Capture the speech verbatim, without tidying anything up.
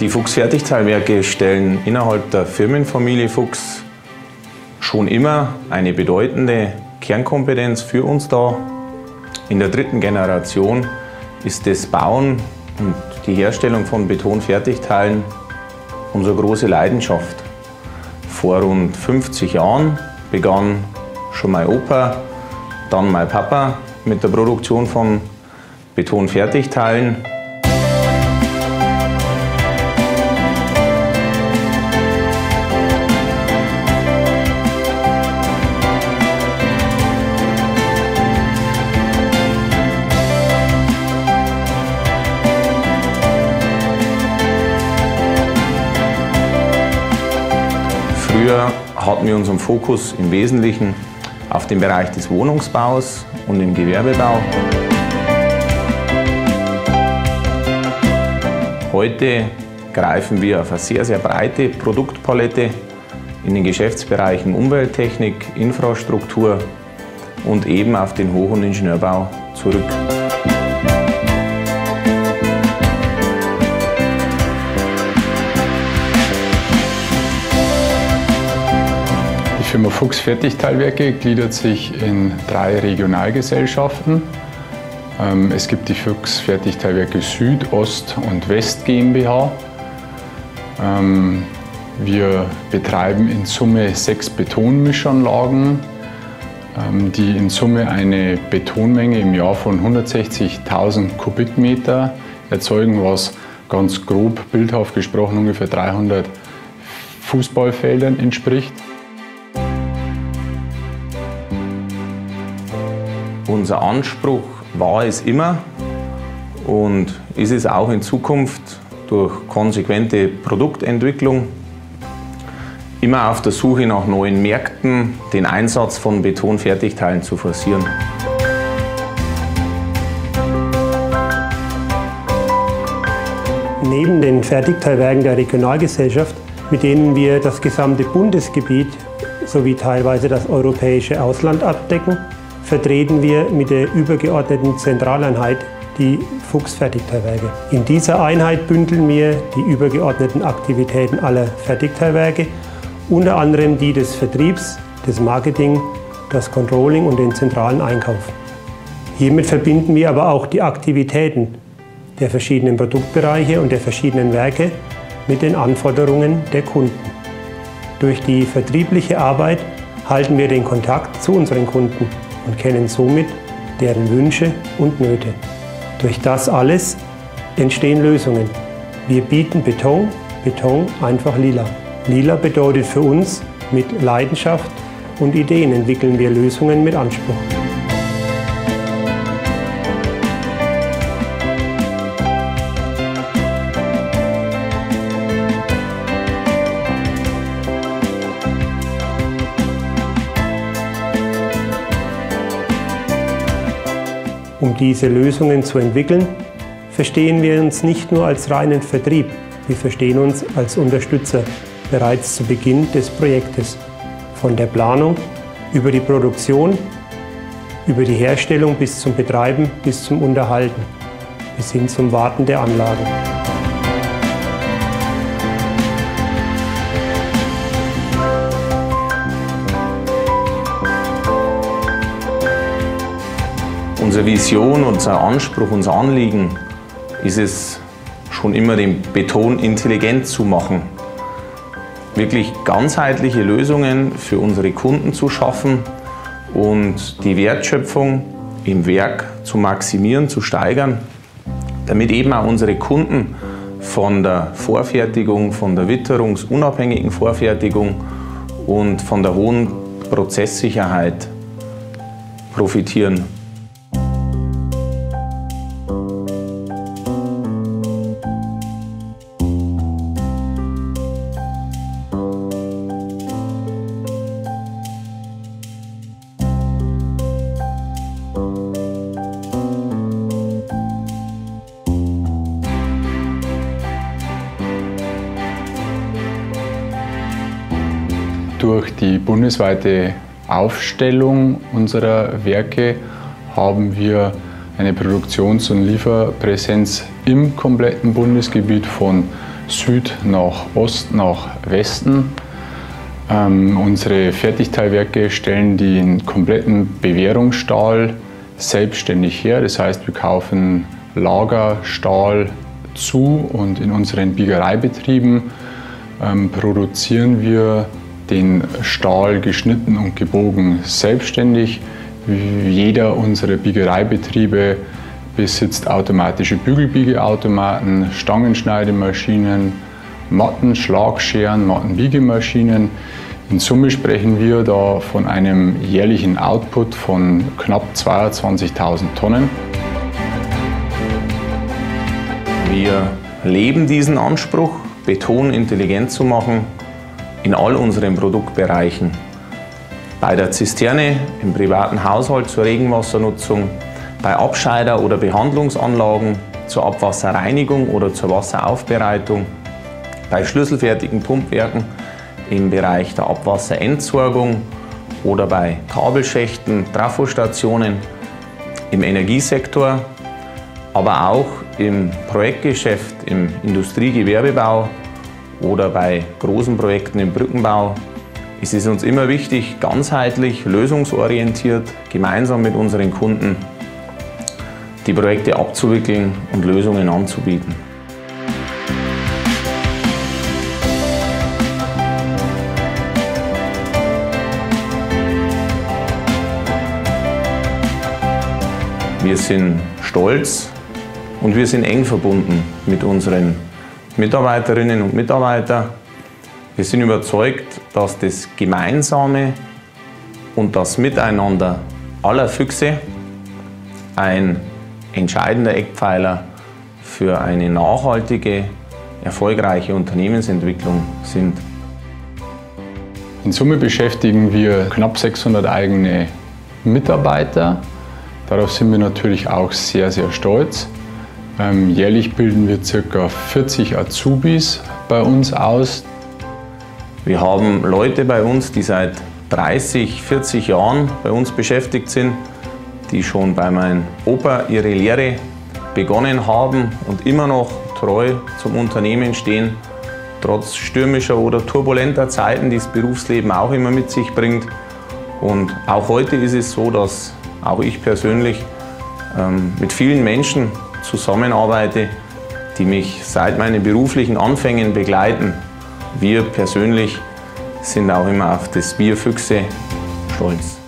Die Fuchs Fertigteilwerke stellen innerhalb der Firmenfamilie Fuchs schon immer eine bedeutende Kernkompetenz für uns dar. In der dritten Generation ist das Bauen und die Herstellung von Betonfertigteilen unsere große Leidenschaft. Vor rund fünfzig Jahren begann schon mein Opa, dann mein Papa mit der Produktion von Betonfertigteilen. Früher hatten wir unseren Fokus im Wesentlichen auf den Bereich des Wohnungsbaus und im Gewerbebau. Heute greifen wir auf eine sehr, sehr breite Produktpalette in den Geschäftsbereichen Umwelttechnik, Infrastruktur und eben auf den Hoch- und Ingenieurbau zurück. Die Firma Fuchs Fertigteilwerke gliedert sich in drei Regionalgesellschaften. Es gibt die Fuchs Fertigteilwerke Süd, Ost und West GmbH. Wir betreiben in Summe sechs Betonmischanlagen, die in Summe eine Betonmenge im Jahr von hundertsechzigtausend Kubikmeter erzeugen, was ganz grob, bildhaft gesprochen, ungefähr dreihundert Fußballfeldern entspricht. Unser Anspruch war es immer und ist es auch in Zukunft durch konsequente Produktentwicklung, immer auf der Suche nach neuen Märkten, den Einsatz von Betonfertigteilen zu forcieren. Neben den Fertigteilwerken der Regionalgesellschaft, mit denen wir das gesamte Bundesgebiet sowie teilweise das europäische Ausland abdecken, vertreten wir mit der übergeordneten Zentraleinheit die Fuchs Fertigteilwerke. In dieser Einheit bündeln wir die übergeordneten Aktivitäten aller Fertigteilwerke, unter anderem die des Vertriebs, des Marketing, das Controlling und den zentralen Einkauf. Hiermit verbinden wir aber auch die Aktivitäten der verschiedenen Produktbereiche und der verschiedenen Werke mit den Anforderungen der Kunden. Durch die vertriebliche Arbeit halten wir den Kontakt zu unseren Kunden und kennen somit deren Wünsche und Nöte. Durch das alles entstehen Lösungen. Wir bieten Beton, Beton einfach lila. Lila bedeutet für uns, mit Leidenschaft und Ideen entwickeln wir Lösungen mit Anspruch. Um diese Lösungen zu entwickeln, verstehen wir uns nicht nur als reinen Vertrieb, wir verstehen uns als Unterstützer bereits zu Beginn des Projektes. Von der Planung über die Produktion, über die Herstellung bis zum Betreiben, bis zum Unterhalten, bis hin zum Warten der Anlagen. Unsere Vision, unser Anspruch, unser Anliegen ist es, schon immer den Beton intelligent zu machen. Wirklich ganzheitliche Lösungen für unsere Kunden zu schaffen und die Wertschöpfung im Werk zu maximieren, zu steigern, damit eben auch unsere Kunden von der Vorfertigung, von der witterungsunabhängigen Vorfertigung und von der hohen Prozesssicherheit profitieren. Durch die bundesweite Aufstellung unserer Werke haben wir eine Produktions- und Lieferpräsenz im kompletten Bundesgebiet von Süd nach Ost nach Westen. Ähm, unsere Fertigteilwerke stellen den kompletten Bewehrungsstahl selbstständig her. Das heißt, wir kaufen Lagerstahl zu und in unseren Biegereibetrieben ähm, produzieren wir den Stahl geschnitten und gebogen selbstständig. Jeder unserer Biegereibetriebe besitzt automatische Bügelbiegeautomaten, Stangenschneidemaschinen, Matten, Schlagscheren, Mattenbiegemaschinen. In Summe sprechen wir da von einem jährlichen Output von knapp zweiundzwanzigtausend Tonnen. Wir leben diesen Anspruch, Beton intelligent zu machen, in all unseren Produktbereichen. Bei der Zisterne im privaten Haushalt zur Regenwassernutzung, bei Abscheider- oder Behandlungsanlagen zur Abwasserreinigung oder zur Wasseraufbereitung, bei schlüsselfertigen Pumpwerken im Bereich der Abwasserentsorgung oder bei Kabelschächten, Trafostationen, im Energiesektor, aber auch im Projektgeschäft, im Industriegewerbebau oder bei großen Projekten im Brückenbau. Es ist uns immer wichtig, ganzheitlich, lösungsorientiert, gemeinsam mit unseren Kunden die Projekte abzuwickeln und Lösungen anzubieten. Wir sind stolz und wir sind eng verbunden mit unseren Mitarbeiterinnen und Mitarbeitern. Wir sind überzeugt, dass das Gemeinsame und das Miteinander aller Füchse ein entscheidender Eckpfeiler für eine nachhaltige, erfolgreiche Unternehmensentwicklung sind. In Summe beschäftigen wir knapp sechshundert eigene Mitarbeiter. Darauf sind wir natürlich auch sehr, sehr stolz. Ähm, jährlich bilden wir ca. vierzig Azubis bei uns aus. Wir haben Leute bei uns, die seit dreißig, vierzig Jahren bei uns beschäftigt sind, die schon bei meinem Opa ihre Lehre begonnen haben und immer noch treu zum Unternehmen stehen, trotz stürmischer oder turbulenter Zeiten, die das Berufsleben auch immer mit sich bringt. Und auch heute ist es so, dass auch ich persönlich ähm, mit vielen Menschen zusammenarbeite, die mich seit meinen beruflichen Anfängen begleiten. Wir persönlich sind auch immer auf das Wir Füchse stolz.